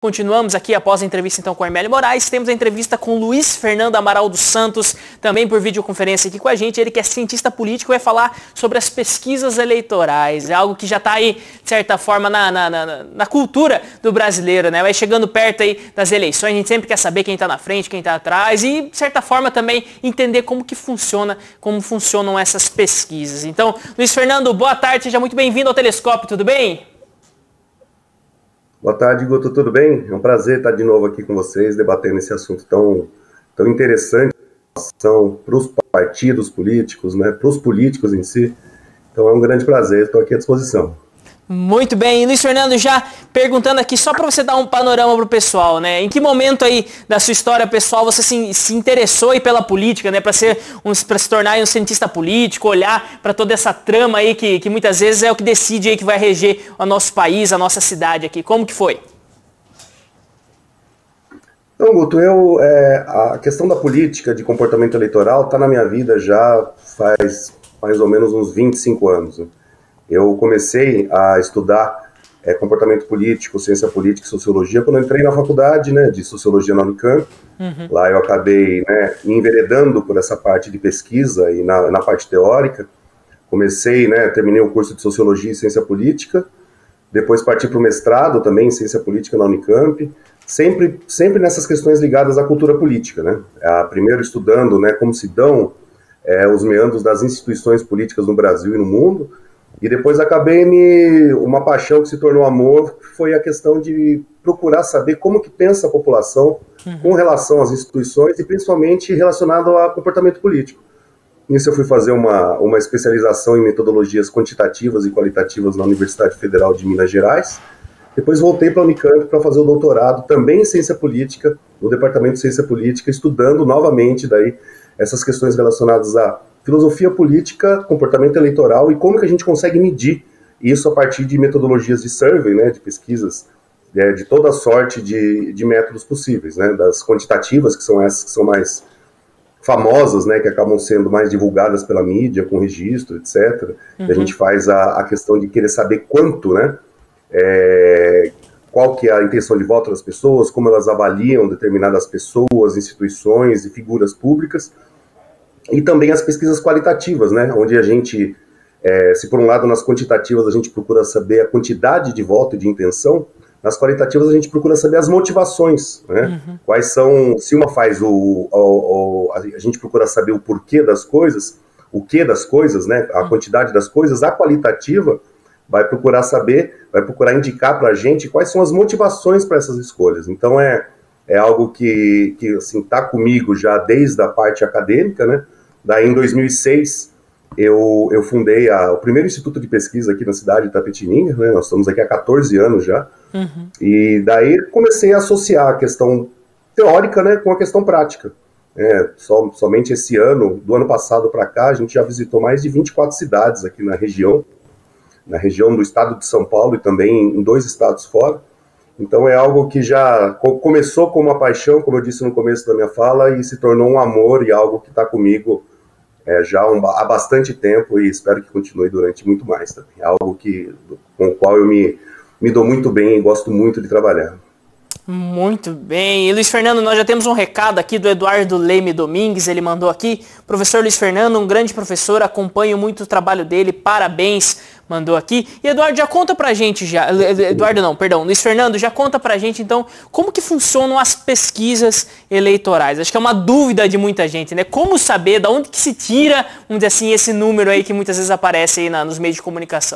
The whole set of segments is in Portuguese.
Continuamos aqui após a entrevista então com Armélio Moraes, temos a entrevista com Luiz Fernando Amaral dos Santos, também por videoconferência aqui com a gente, ele que é cientista político, vai falar sobre as pesquisas eleitorais, é algo que já está aí, de certa forma, na cultura do brasileiro, né? Vai chegando perto aí das eleições, a gente sempre quer saber quem está na frente, quem está atrás e, de certa forma, também entender como funcionam essas pesquisas. Então, Luiz Fernando, boa tarde, seja muito bem-vindo ao Telescópio, tudo bem? Boa tarde, Guto, tudo bem? É um prazer estar de novo aqui com vocês, debatendo esse assunto tão interessante para os partidos políticos, né, para os políticos em si. Então é um grande prazer, estou aqui à disposição. Muito bem, e Luiz Fernando, já perguntando aqui, só para você dar um panorama para o pessoal, né? Em que momento aí da sua história pessoal você se interessou aí pela política, né? Para se tornar um cientista político, olhar para toda essa trama aí que muitas vezes é o que decide aí que vai reger o nosso país, a nossa cidade aqui. Como que foi? Então, Guto, a questão da política, de comportamento eleitoral, está na minha vida já faz mais ou menos uns 25 anos, né? Eu comecei a estudar comportamento político, ciência política e sociologia quando eu entrei na faculdade, né, de sociologia na Unicamp. Lá eu acabei, né, me enveredando por essa parte de pesquisa e na parte teórica. Comecei, né, terminei o curso de sociologia e ciência política, depois parti para o mestrado também em ciência política na Unicamp, sempre nessas questões ligadas à cultura política, né. Primeiro estudando, né, como se dão os meandros das instituições políticas no Brasil e no mundo. E depois uma paixão que se tornou amor foi a questão de procurar saber como que pensa a população com relação às instituições e principalmente relacionado ao comportamento político. Nisso eu fui fazer uma especialização em metodologias quantitativas e qualitativas na Universidade Federal de Minas Gerais. Depois voltei para a Unicamp para fazer o doutorado também em ciência política, no departamento de ciência política, estudando novamente daí essas questões relacionadas a filosofia política, comportamento eleitoral e como que a gente consegue medir isso a partir de metodologias de survey, né, de pesquisas, de toda sorte de métodos possíveis, né, das quantitativas, que são essas que são mais famosas, né, que acabam sendo mais divulgadas pela mídia, com registro, etc. E a gente faz a questão de querer saber quanto, né, qual que é a intenção de voto das pessoas, como elas avaliam determinadas pessoas, instituições e figuras públicas. E também as pesquisas qualitativas, né, onde a gente, se por um lado nas quantitativas a gente procura saber a quantidade de voto e de intenção, nas qualitativas a gente procura saber as motivações, né, quais são, se uma faz a gente procura saber o porquê das coisas, o que das coisas, né, a quantidade das coisas, a qualitativa vai procurar indicar para a gente quais são as motivações para essas escolhas. Então é algo que assim, está comigo já desde a parte acadêmica, né? Daí em 2006 eu fundei o primeiro instituto de pesquisa aqui na cidade de Itapetininga, né? Nós estamos aqui há 14 anos já, e daí comecei a associar a questão teórica, né, com a questão prática. Somente esse ano, do ano passado para cá, a gente já visitou mais de 24 cidades aqui na região do estado de São Paulo e também em 2 estados fora. Então é algo que já começou como uma paixão, como eu disse no começo da minha fala, e se tornou um amor e algo que está comigo já há bastante tempo e espero que continue durante muito mais também. É algo com o qual eu me dou muito bem e gosto muito de trabalhar. Muito bem. E Luiz Fernando, nós já temos um recado aqui do Eduardo Leme Domingues, ele mandou aqui: professor Luiz Fernando, um grande professor, acompanho muito o trabalho dele, parabéns, mandou aqui. E Eduardo, já conta pra gente Luiz Fernando, já conta pra gente então como que funcionam as pesquisas eleitorais. Acho que é uma dúvida de muita gente, né? Como saber, da onde que se tira, vamos dizer assim, esse número aí que muitas vezes aparece aí nos meios de comunicação?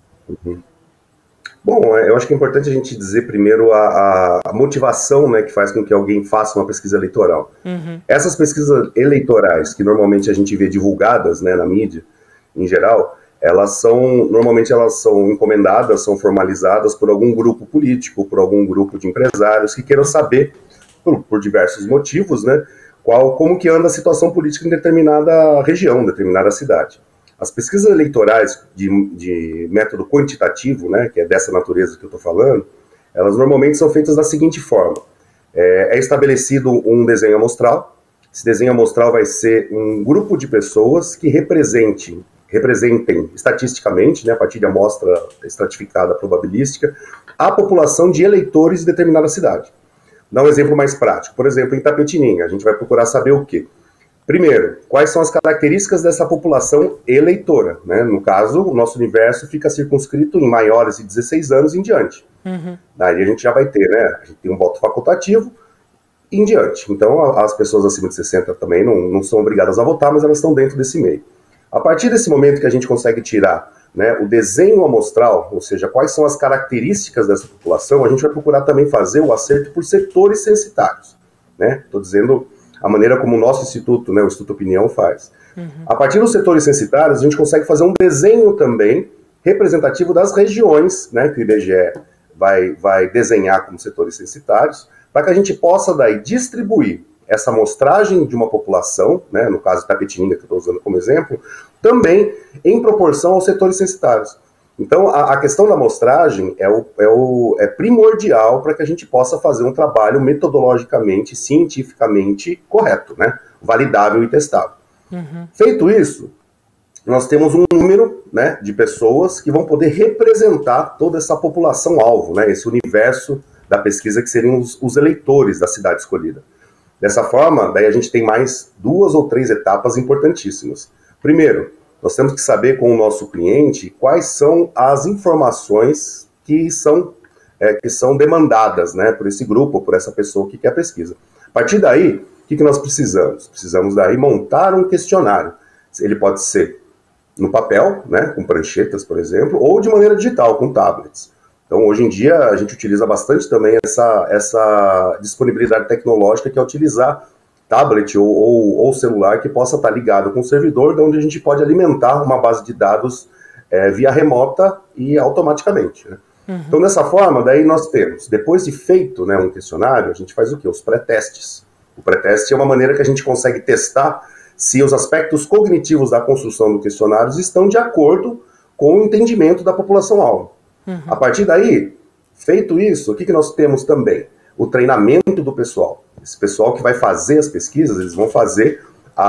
Bom, eu acho que é importante a gente dizer primeiro a motivação, né, que faz com que alguém faça uma pesquisa eleitoral. Essas pesquisas eleitorais, que normalmente a gente vê divulgadas, né, na mídia, em geral, normalmente elas são encomendadas, são formalizadas por algum grupo político, por algum grupo de empresários que queiram saber, por diversos motivos, né, como que anda a situação política em determinada região, determinada cidade. As pesquisas eleitorais de método quantitativo, né, que é dessa natureza que eu estou falando, elas normalmente são feitas da seguinte forma. É estabelecido um desenho amostral. Esse desenho amostral vai ser um grupo de pessoas que represente representem estatisticamente, né, a partir de amostra estratificada probabilística, a população de eleitores de determinada cidade. Dá um exemplo mais prático. Por exemplo, em Itapetininga, a gente vai procurar saber o quê? Primeiro, quais são as características dessa população eleitora, né? No caso, o nosso universo fica circunscrito em maiores de 16 anos em diante. Daí a gente já vai ter, né? A gente tem um voto facultativo e em diante. Então, as pessoas acima de 60 também não são obrigadas a votar, mas elas estão dentro desse meio. A partir desse momento que a gente consegue tirar, né, o desenho amostral, ou seja, quais são as características dessa população, a gente vai procurar também fazer o acerto por setores censitários. Estou dizendo a maneira como o nosso instituto, né, o Instituto Opinião, faz. A partir dos setores censitários, a gente consegue fazer um desenho também representativo das regiões, né, que o IBGE vai desenhar como setores censitários, para que a gente possa daí distribuir essa amostragem de uma população, né, no caso de Itapetininga, que eu estou usando como exemplo, também em proporção aos setores censitários. Então, a questão da amostragem é primordial para que a gente possa fazer um trabalho metodologicamente, cientificamente correto, né, validável e testável. Feito isso, nós temos um número, né, de pessoas que vão poder representar toda essa população-alvo, né, esse universo da pesquisa que seriam os eleitores da cidade escolhida. Dessa forma, daí a gente tem mais 2 ou 3 etapas importantíssimas. Primeiro, nós temos que saber com o nosso cliente quais são as informações que são demandadas, né, por esse grupo, por essa pessoa que quer a pesquisa. A partir daí, o que nós precisamos? Precisamos daí montar um questionário. Ele pode ser no papel, né, com pranchetas, por exemplo, ou de maneira digital, com tablets. Então, hoje em dia, a gente utiliza bastante também essa disponibilidade tecnológica, que é utilizar tablet ou celular que possa estar ligado com o servidor, onde a gente pode alimentar uma base de dados via remota e automaticamente, né? Então, dessa forma, daí nós temos, depois de feito, né, um questionário, a gente faz o quê? Os pré-testes. O pré-teste é uma maneira que a gente consegue testar se os aspectos cognitivos da construção do questionário estão de acordo com o entendimento da população-alvo. A partir daí, feito isso, o que nós temos também? O treinamento do pessoal. Esse pessoal que vai fazer as pesquisas, eles vão fazer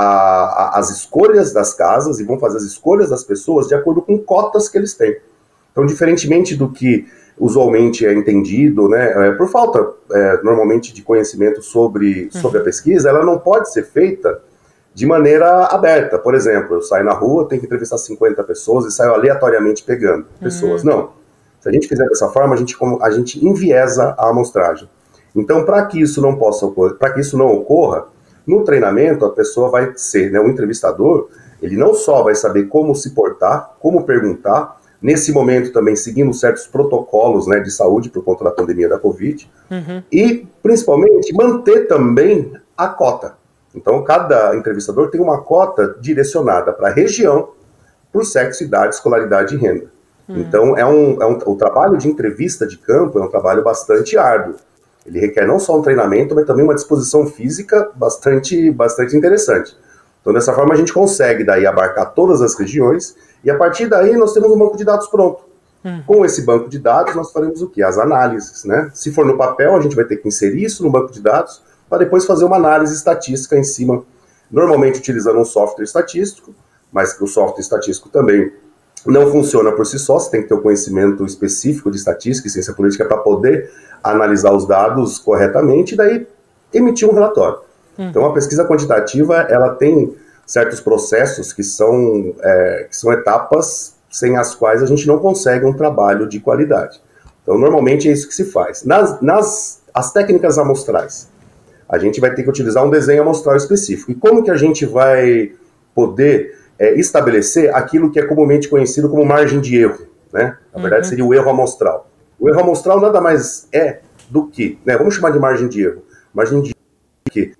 as escolhas das casas e vão fazer as escolhas das pessoas de acordo com cotas que eles têm. Então, diferentemente do que usualmente é entendido, né, por falta, normalmente, de conhecimento sobre a pesquisa, ela não pode ser feita de maneira aberta. Por exemplo, eu saio na rua, tenho que entrevistar 50 pessoas e saio aleatoriamente pegando pessoas. Não. Se a gente fizer dessa forma, a gente enviesa a amostragem. Então, para que isso não ocorra, no treinamento a pessoa vai ser, né, o entrevistador, ele não só vai saber como se portar, como perguntar, nesse momento também seguindo certos protocolos, né, de saúde por conta da pandemia da Covid, e principalmente manter também a cota. Então, cada entrevistador tem uma cota direcionada para a região, por sexo, idade, escolaridade e renda. Então, o trabalho de entrevista de campo é um trabalho bastante árduo. Ele requer não só um treinamento, mas também uma disposição física bastante interessante. Então, dessa forma, a gente consegue daí abarcar todas as regiões e, a partir daí, nós temos um banco de dados pronto. Com esse banco de dados, nós faremos o quê? As análises, né? Se for no papel, a gente vai ter que inserir isso no banco de dados para depois fazer uma análise estatística em cima, normalmente utilizando um software estatístico, mas que o software estatístico também não funciona por si só, você tem que ter o conhecimento específico de estatística e ciência política para poder analisar os dados corretamente e daí emitir um relatório. Então, a pesquisa quantitativa, ela tem certos processos que são etapas sem as quais a gente não consegue um trabalho de qualidade. Então, normalmente é isso que se faz. As técnicas amostrais, a gente vai ter que utilizar um desenho amostral específico. E como que a gente vai poder estabelecer aquilo que é comumente conhecido como margem de erro, né? Na verdade, seria o erro amostral. O erro amostral nada mais é do que, né? Vamos chamar de margem de erro. Margem de erro que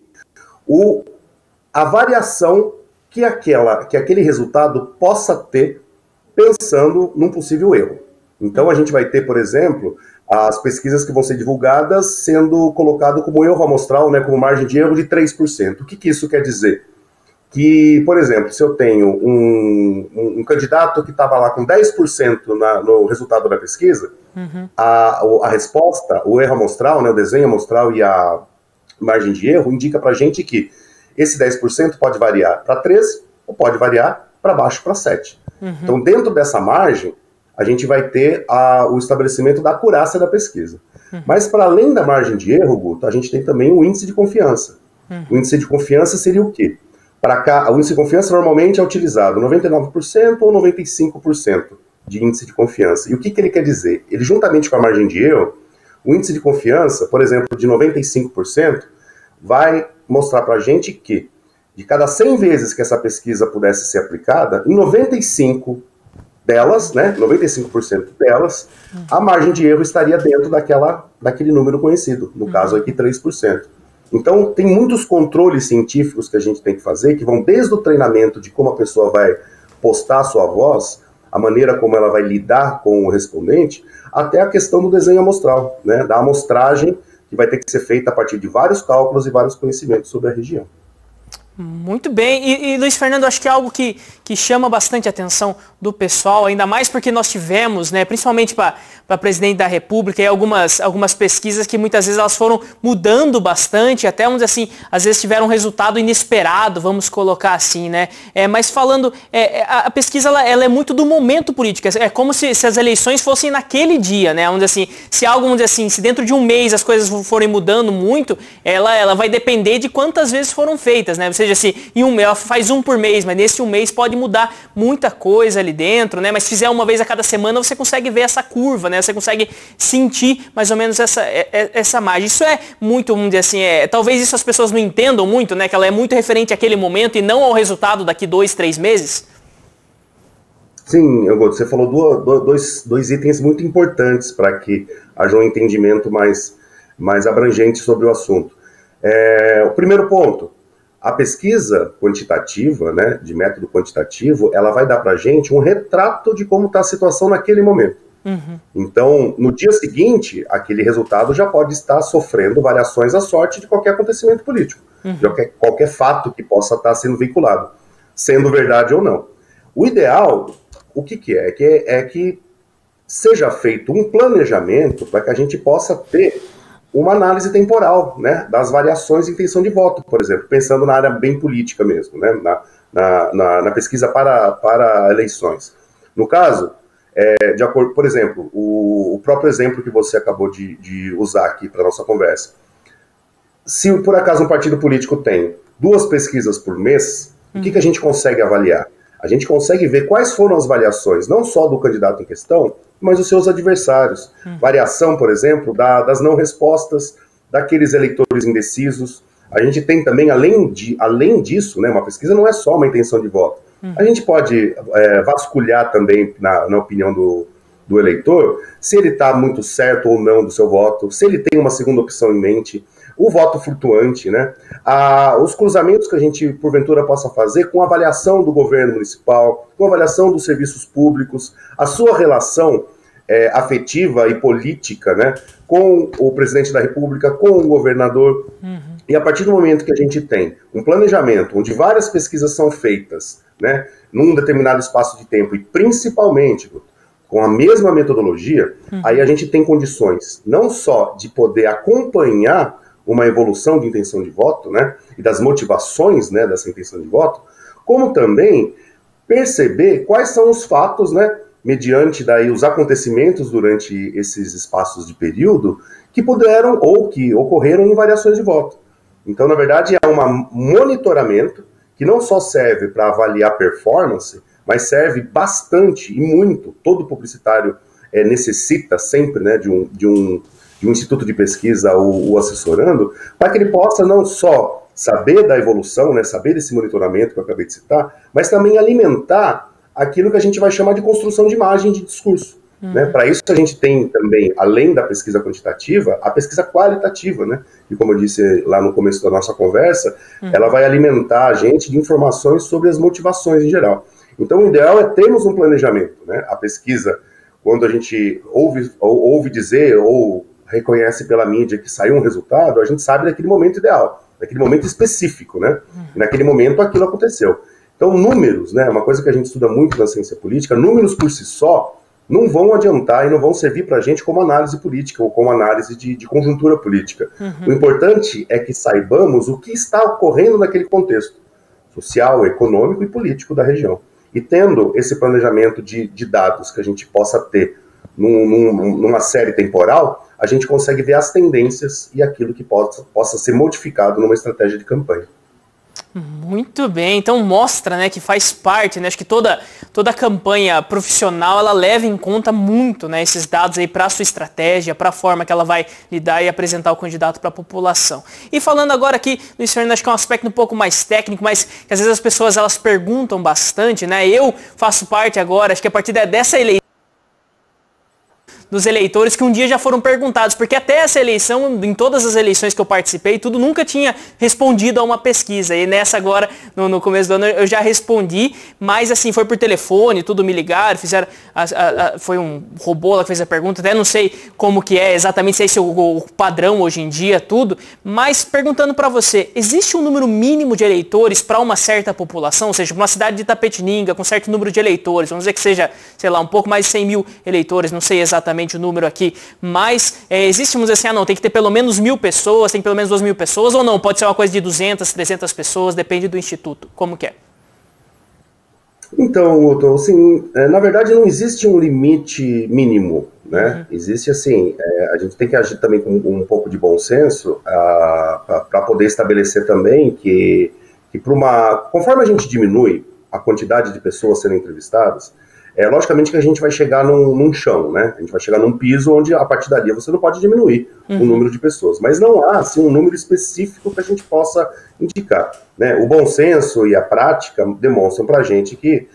a variação que aquele resultado possa ter pensando num possível erro. Então, a gente vai ter, por exemplo, as pesquisas que vão ser divulgadas sendo colocado como erro amostral, né, como margem de erro de 3%. O que isso quer dizer? Que, por exemplo, se eu tenho um candidato que estava lá com 10% no resultado da pesquisa, a resposta, o erro amostral, né, o desenho amostral e a margem de erro indica para a gente que esse 10% pode variar para 13% ou pode variar para baixo para 7%. Então, dentro dessa margem, a gente vai ter o estabelecimento da acurácia da pesquisa. Mas, para além da margem de erro, Guto, a gente tem também o índice de confiança. O índice de confiança seria o quê? Para cá, o índice de confiança normalmente é utilizado 99% ou 95% de índice de confiança. E o que ele quer dizer? Ele, juntamente com a margem de erro, o índice de confiança, por exemplo, de 95%, vai mostrar para a gente que, de cada 100 vezes que essa pesquisa pudesse ser aplicada, em 95 delas, né, 95% delas, a margem de erro estaria dentro daquele número conhecido, no caso aqui 3%. Então, tem muitos controles científicos que a gente tem que fazer, que vão desde o treinamento de como a pessoa vai postar a sua voz, a maneira como ela vai lidar com o respondente, até a questão do desenho amostral, né, da amostragem que vai ter que ser feita a partir de vários cálculos e vários conhecimentos sobre a região. Muito bem. E Luiz Fernando, acho que é algo que chama bastante a atenção do pessoal, ainda mais porque nós tivemos, né, principalmente para presidente da República, e algumas pesquisas que muitas vezes elas foram mudando bastante, até, vamos dizer assim, às vezes tiveram um resultado inesperado, vamos colocar assim, né? Mas falando, a pesquisa ela é muito do momento político, é como se as eleições fossem naquele dia, né? Vamos dizer assim, se algo, vamos dizer assim, se dentro de um mês as coisas forem mudando muito, ela vai depender de quantas vezes foram feitas, né? Ou seja, assim, ela faz um por mês, mas nesse um mês pode mudar muita coisa ali dentro, né? Mas se fizer uma vez a cada semana, você consegue ver essa curva, né? Você consegue sentir mais ou menos essa margem. Isso é muito, vamos dizer assim, talvez isso as pessoas não entendam muito, né? Que ela é muito referente àquele momento e não ao resultado daqui 2, 3 meses. Sim, você falou dois itens muito importantes para que haja um entendimento mais abrangente sobre o assunto. O primeiro ponto, a pesquisa quantitativa, né, de método quantitativo, ela vai dar para a gente um retrato de como está a situação naquele momento. Então, no dia seguinte, aquele resultado já pode estar sofrendo variações à sorte de qualquer acontecimento político, de qualquer fato que possa estar sendo vinculado, sendo verdade ou não. O ideal, o que é? É que seja feito um planejamento para que a gente possa ter uma análise temporal, né, das variações de intenção de voto, por exemplo, pensando na área bem política mesmo, né, na pesquisa para eleições. No caso, de acordo, por exemplo, o próprio exemplo que você acabou de usar aqui para a nossa conversa, se por acaso um partido político tem 2 pesquisas por mês, o que a gente consegue avaliar? A gente consegue ver quais foram as variações, não só do candidato em questão, mas dos seus adversários. Variação, por exemplo, das não respostas, daqueles eleitores indecisos. A gente tem também, além disso, né, uma pesquisa não é só uma intenção de voto. A gente pode vasculhar também, na opinião do eleitor, se ele está muito certo ou não do seu voto, se ele tem uma segunda opção em mente, o voto flutuante, né? Os cruzamentos que a gente, porventura, possa fazer com a avaliação do governo municipal, com a avaliação dos serviços públicos, a sua relação afetiva e política, né, com o presidente da República, com o governador. E a partir do momento que a gente tem um planejamento onde várias pesquisas são feitas, né, num determinado espaço de tempo, e principalmente com a mesma metodologia, aí a gente tem condições não só de poder acompanhar uma evolução de intenção de voto, né, e das motivações, né, dessa intenção de voto, como também perceber quais são os fatos, né, mediante daí os acontecimentos durante esses espaços de período que puderam ou que ocorreram em variações de voto. Então, na verdade, é um monitoramento que não só serve para avaliar performance, mas serve bastante e muito, todo publicitário necessita sempre, né, de um instituto de pesquisa o assessorando, para que ele possa não só saber da evolução, né, saber desse monitoramento que eu acabei de citar, mas também alimentar aquilo que a gente vai chamar de construção de imagem de discurso. Né? Para isso a gente tem também, além da pesquisa quantitativa, a pesquisa qualitativa, né? E como eu disse lá no começo da nossa conversa, ela vai alimentar a gente de informações sobre as motivações em geral. Então o ideal é termos um planejamento, né? A pesquisa, quando a gente ouve dizer ou reconhece pela mídia que saiu um resultado, a gente sabe daquele momento ideal, daquele momento específico, né? E naquele momento aquilo aconteceu. Então números, né? Uma coisa que a gente estuda muito na ciência política, números por si só não vão adiantar e não vão servir para a gente como análise política ou como análise de conjuntura política. O importante é que saibamos o que está ocorrendo naquele contexto social, econômico e político da região. E tendo esse planejamento de dados que a gente possa ter numa série temporal, a gente consegue ver as tendências e aquilo que possa ser modificado numa estratégia de campanha. Muito bem, então mostra, né, que faz parte, né, acho que toda campanha profissional, ela leva em conta muito, né, esses dados aí para a sua estratégia, para a forma que ela vai lidar e apresentar o candidato para a população. E falando agora aqui, Luiz Fernando, acho que é um aspecto um pouco mais técnico, mas que às vezes as pessoas elas perguntam bastante, né, eu faço parte agora, acho que a partir dessa eleição, dos eleitores que um dia já foram perguntados, porque até essa eleição, em todas as eleições que eu participei, tudo nunca tinha respondido a uma pesquisa, e nessa agora, no começo do ano, eu já respondi, mas assim, foi por telefone, tudo me ligaram, fizeram, foi um robô lá que fez a pergunta, até não sei como que é exatamente, se é esse o padrão hoje em dia, tudo, mas perguntando para você, existe um número mínimo de eleitores para uma certa população, ou seja, para uma cidade de Itapetininga, com certo número de eleitores, vamos dizer que seja, sei lá, um pouco mais de 100 mil eleitores, não sei exatamente o número aqui, mas existe, vamos dizer assim, não, tem que ter pelo menos 1.000 pessoas, tem pelo menos 2.000 pessoas, ou não, pode ser uma coisa de 200, 300 pessoas, depende do instituto, como que é? Então, Otto, assim, na verdade não existe um limite mínimo, né? Existe assim, a gente tem que agir também com um pouco de bom senso para poder estabelecer também que conforme a gente diminui a quantidade de pessoas sendo entrevistadas, logicamente que a gente vai chegar num chão, né? A gente vai chegar num piso onde, a partir dali, você não pode diminuir o número de pessoas. Mas não há, assim, um número específico que a gente possa indicar, né? O bom senso e a prática demonstram para a gente que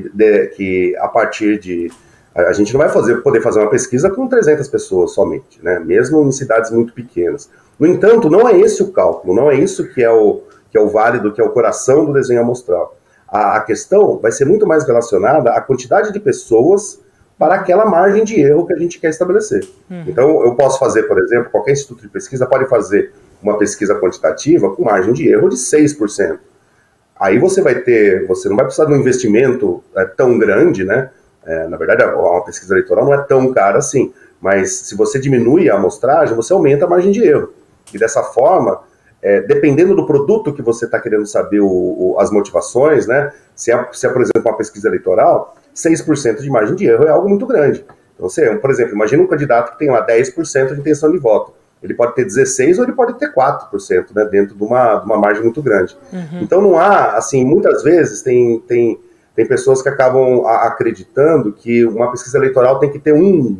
a partir de... A gente não vai poder fazer uma pesquisa com 300 pessoas somente, né? Mesmo em cidades muito pequenas. No entanto, não é esse o cálculo, não é isso que é o válido, que é o coração do desenho amostral. A questão vai ser muito mais relacionada à quantidade de pessoas para aquela margem de erro que a gente quer estabelecer. Então, eu posso fazer, por exemplo, qualquer instituto de pesquisa pode fazer uma pesquisa quantitativa com margem de erro de 6%. Aí você não vai precisar de um investimento tão grande, né? Na verdade, uma pesquisa eleitoral não é tão cara assim, mas se você diminui a amostragem, você aumenta a margem de erro. E dessa forma... dependendo do produto que você está querendo saber as motivações, né? Se é, por exemplo, uma pesquisa eleitoral, 6% de margem de erro é algo muito grande. Então, por exemplo, imagina um candidato que tem lá 10% de intenção de voto. Ele pode ter 16% ou ele pode ter 4%, né? Dentro de uma margem muito grande. Então, não há, assim, muitas vezes tem pessoas que acabam acreditando que uma pesquisa eleitoral tem que ter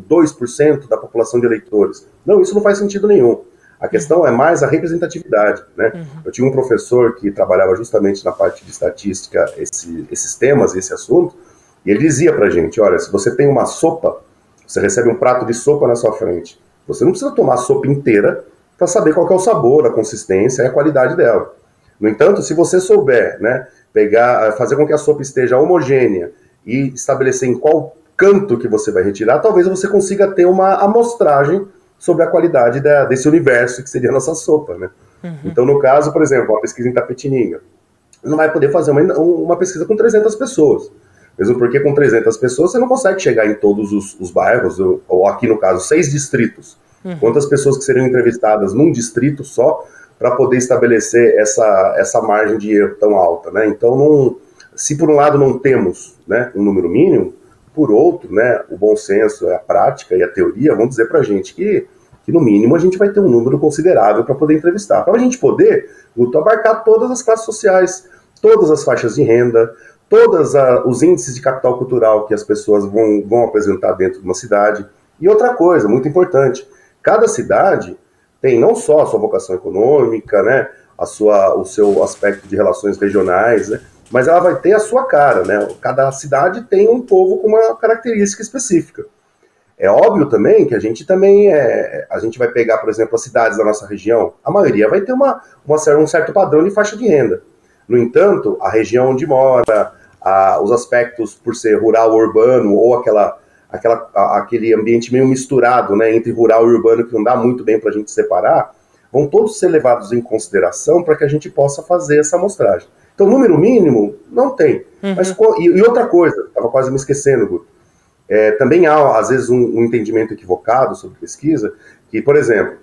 2% da população de eleitores. Não, isso não faz sentido nenhum. A questão é mais a representatividade, né? Eu tinha um professor que trabalhava justamente na parte de estatística, esses temas, esse assunto, e ele dizia pra gente, olha, se você tem uma sopa, você recebe um prato de sopa na sua frente, você não precisa tomar a sopa inteira para saber qual que é o sabor, a consistência e a qualidade dela. No entanto, se você souber, né, fazer com que a sopa esteja homogênea e estabelecer em qual canto que você vai retirar, talvez você consiga ter uma amostragem sobre a qualidade desse universo que seria a nossa sopa, né? Então, no caso, por exemplo, uma pesquisa em Itapetininga, não vai poder fazer uma pesquisa com 300 pessoas. Mesmo porque com 300 pessoas você não consegue chegar em todos os bairros, ou aqui no caso, 6 distritos. Quantas pessoas que seriam entrevistadas num distrito só para poder estabelecer essa margem de erro tão alta, né? Então, se por um lado não temos, né, um número mínimo, por outro, né, o bom senso, a prática e a teoria vão dizer para a gente que no mínimo a gente vai ter um número considerável para poder entrevistar. Para a gente poder abarcar todas as classes sociais, todas as faixas de renda, todos os índices de capital cultural que as pessoas vão apresentar dentro de uma cidade. E outra coisa, muito importante, cada cidade tem não só a sua vocação econômica, né, o seu aspecto de relações regionais, né, mas ela vai ter a sua cara, né? Cada cidade tem um povo com uma característica específica. É óbvio também que a gente vai pegar, por exemplo, as cidades da nossa região, a maioria vai ter um certo padrão de faixa de renda. No entanto, a região onde mora, os aspectos por ser rural ou urbano, ou aquele ambiente meio misturado, né, entre rural e urbano, que não dá muito bem para a gente separar, vão todos ser levados em consideração para que a gente possa fazer essa amostragem. Então, número mínimo, não tem. Mas, e outra coisa, estava quase me esquecendo, Guto, também há, às vezes, um entendimento equivocado sobre pesquisa, que, por exemplo,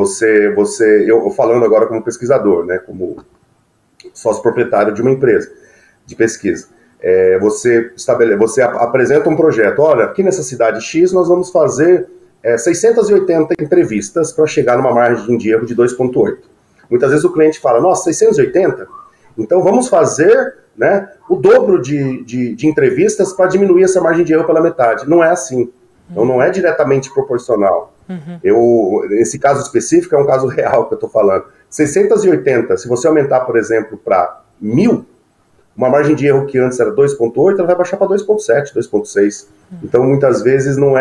eu falando agora como pesquisador, né, como sócio proprietário de uma empresa de pesquisa, Você apresenta um projeto, olha, aqui nessa cidade X nós vamos fazer 680 entrevistas para chegar numa margem de erro de 2,8. Muitas vezes o cliente fala, nossa, 680? Então vamos fazer, né, o dobro de entrevistas para diminuir essa margem de erro pela metade. Não é assim. Então não é diretamente proporcional. Esse caso específico é um caso real que eu estou falando. 680, se você aumentar, por exemplo, para 1.000, uma margem de erro que antes era 2,8, ela vai baixar para 2,7, 2,6. Então muitas vezes não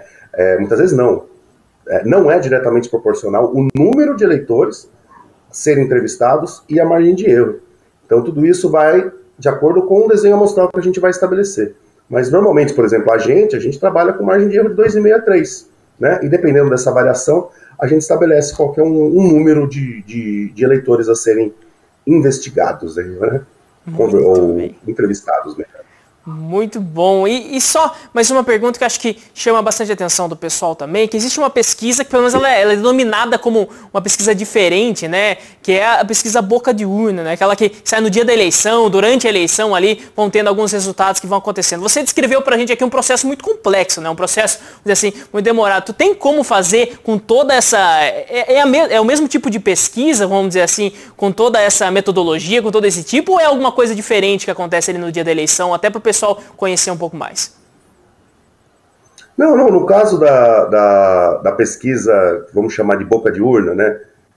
é diretamente proporcional o número de eleitores serem entrevistados e a margem de erro. Então tudo isso vai de acordo com o desenho amostral que a gente vai estabelecer. Mas normalmente, por exemplo, a gente trabalha com margem de erro de 2,5 a 3, né? E dependendo dessa variação, a gente estabelece qualquer um número de eleitores a serem investigados, né? Ou entrevistados, né? Muito bom. E só mais uma pergunta que acho que chama bastante a atenção do pessoal também, que existe uma pesquisa que pelo menos ela é denominada como uma pesquisa diferente, né? Que é a pesquisa boca de urna, né? Aquela que sai no dia da eleição, durante a eleição ali, vão tendo alguns resultados que vão acontecendo. Você descreveu pra gente aqui um processo muito complexo, né? Um processo, vamos dizer assim, muito demorado. Tu tem como fazer com toda essa... É o mesmo tipo de pesquisa, vamos dizer assim, com toda essa metodologia, com todo esse tipo, ou é alguma coisa diferente que acontece ali no dia da eleição, até pro pessoal conhecer um pouco mais? Não, no caso da pesquisa, vamos chamar de boca de urna, né?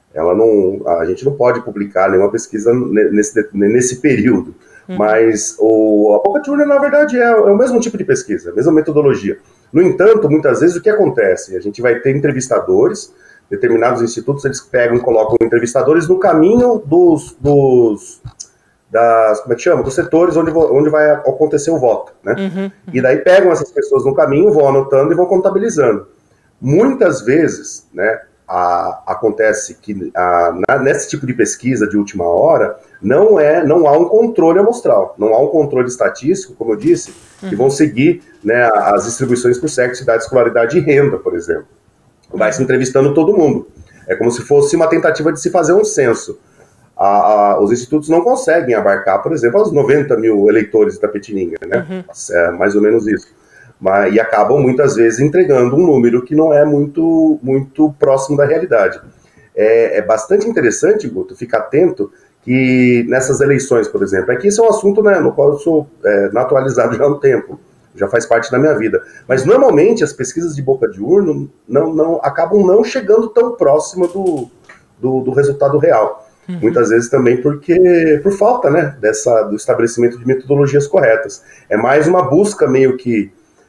A gente não pode publicar nenhuma pesquisa nesse período, mas a boca de urna, na verdade, é o mesmo tipo de pesquisa, a mesma metodologia. No entanto, muitas vezes o que acontece? A gente vai ter entrevistadores, determinados institutos, eles pegam e colocam entrevistadores no caminho dos setores onde vai acontecer o voto, né? E daí pegam essas pessoas no caminho, vão anotando e vão contabilizando. Muitas vezes, né, acontece que nesse tipo de pesquisa de última hora, não há um controle amostral, não há um controle estatístico, como eu disse, que vão seguir, né, as distribuições por sexo, idade, escolaridade e renda, por exemplo. Vai se entrevistando todo mundo. É como se fosse uma tentativa de se fazer um censo. Os institutos não conseguem abarcar, por exemplo, os 90 mil eleitores de Itapetininga, né? É mais ou menos isso. E acabam muitas vezes entregando um número que não é muito, muito próximo da realidade. É bastante interessante, Guto, ficar atento que nessas eleições, por exemplo, aqui esse é um assunto, né, no qual eu sou naturalizado já há um tempo, já faz parte da minha vida. Mas normalmente as pesquisas de boca de urna acabam não chegando tão próximo do resultado real. Muitas vezes também por falta, né, do estabelecimento de metodologias corretas. É mais uma busca meio que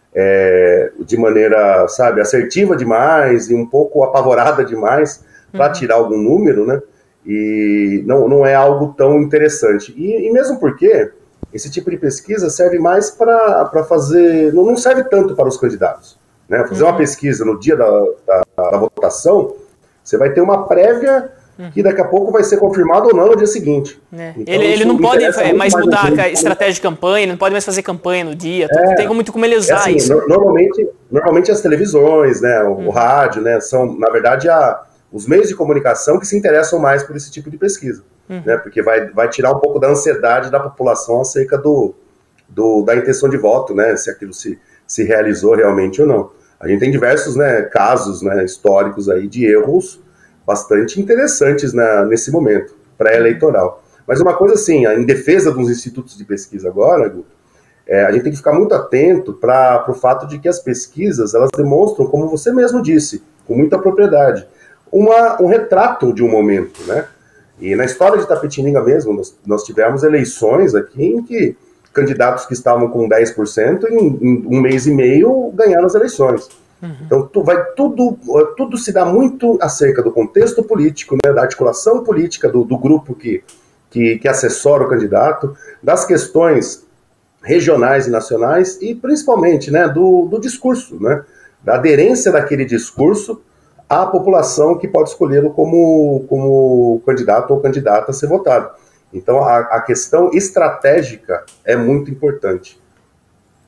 de maneira, sabe, assertiva demais e um pouco apavorada demais para tirar algum número, né, e não é algo tão interessante. E mesmo porque esse tipo de pesquisa serve mais para fazer, não serve tanto para os candidatos, né, fazer uma pesquisa no dia da votação, você vai ter uma prévia que daqui a pouco vai ser confirmado ou não no dia seguinte. Então, ele não pode mais mudar a estratégia de campanha, não pode mais fazer campanha no dia, não tem muito como ele usar isso. Normalmente as televisões, né, o rádio, né, são, na verdade, os meios de comunicação que se interessam mais por esse tipo de pesquisa, né, porque vai tirar um pouco da ansiedade da população acerca da intenção de voto, né, se aquilo se realizou realmente ou não. A gente tem diversos, né, casos, né, históricos aí de erros bastante interessantes nesse momento pré-eleitoral. Mas uma coisa assim, em defesa dos institutos de pesquisa agora, a gente tem que ficar muito atento para o fato de que as pesquisas, elas demonstram, como você mesmo disse, com muita propriedade, um retrato de um momento, né? E na história de Itapetininga mesmo, nós tivemos eleições aqui em que candidatos que estavam com 10% em um mês e meio ganharam as eleições. Então tudo se dá muito acerca do contexto político, né, da articulação política do grupo que assessora o candidato, das questões regionais e nacionais e principalmente, né, do discurso, né, da aderência daquele discurso à população que pode escolhê-lo como candidato ou candidata a ser votado. Então a questão estratégica é muito importante.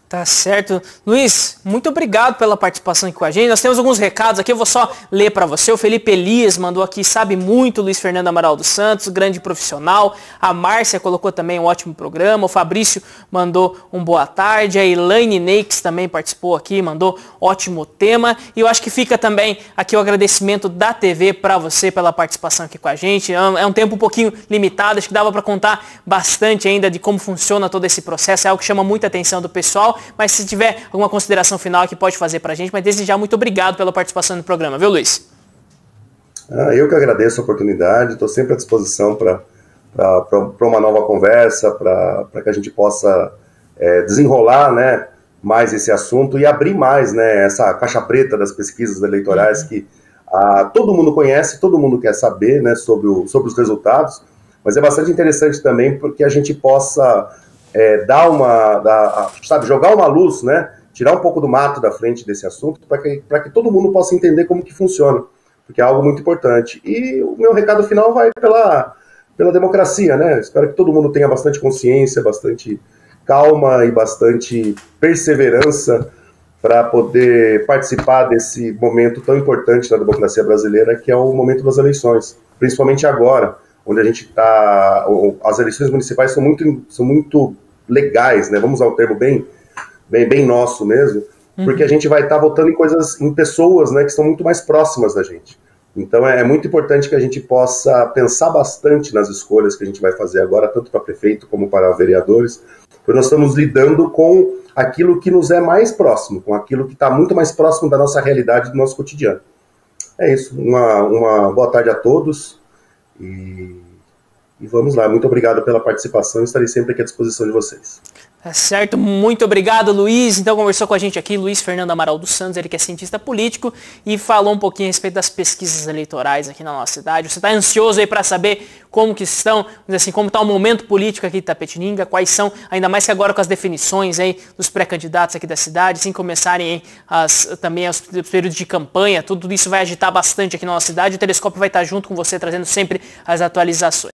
Tá certo. Luiz, muito obrigado pela participação aqui com a gente. Nós temos alguns recados aqui, eu vou só ler para você. O Felipe Elias mandou aqui, sabe muito, Luiz Fernando Amaral dos Santos, grande profissional. A Márcia colocou também um ótimo programa. O Fabrício mandou um boa tarde. A Elaine Neix também participou aqui, mandou ótimo tema. E eu acho que fica também aqui o agradecimento da TV para você pela participação aqui com a gente. É um tempo um pouquinho limitado, acho que dava para contar bastante ainda de como funciona todo esse processo. É algo que chama muita atenção do pessoal. Mas se tiver alguma consideração final que pode fazer pra gente, mas desde já muito obrigado pela participação no programa, viu, Luiz? Eu que agradeço a oportunidade, estou sempre à disposição para uma nova conversa, para que a gente possa desenrolar, né, mais esse assunto e abrir mais, né, essa caixa preta das pesquisas eleitorais que todo mundo conhece, todo mundo quer saber, né, sobre os resultados, mas é bastante interessante também porque a gente possa jogar uma luz, né, tirar um pouco do mato da frente desse assunto para que todo mundo possa entender como que funciona, porque é algo muito importante. E o meu recado final vai pela democracia, né? Espero que todo mundo tenha bastante consciência, bastante calma e bastante perseverança para poder participar desse momento tão importante da democracia brasileira, que é o momento das eleições, principalmente agora, onde a gente está. As eleições municipais são muito legais, né? Vamos usar um termo bem nosso mesmo, porque a gente vai estar votando em pessoas, né, que são muito mais próximas da gente. Então é muito importante que a gente possa pensar bastante nas escolhas que a gente vai fazer agora, tanto para prefeito como para vereadores, porque nós estamos lidando com aquilo que nos é mais próximo, com aquilo que está muito mais próximo da nossa realidade, do nosso cotidiano. É isso, uma boa tarde a todos e vamos lá, muito obrigado pela participação, estarei sempre aqui à disposição de vocês. Tá certo, muito obrigado, Luiz. Então conversou com a gente aqui Luiz Fernando Amaral dos Santos, ele que é cientista político e falou um pouquinho a respeito das pesquisas eleitorais aqui na nossa cidade. Você está ansioso aí para saber como que estão, vamos dizer assim, como está o momento político aqui de Itapetininga, quais são, ainda mais que agora com as definições aí dos pré-candidatos aqui da cidade, assim começarem aí também os períodos de campanha, tudo isso vai agitar bastante aqui na nossa cidade. O Telescópio vai estar junto com você, trazendo sempre as atualizações.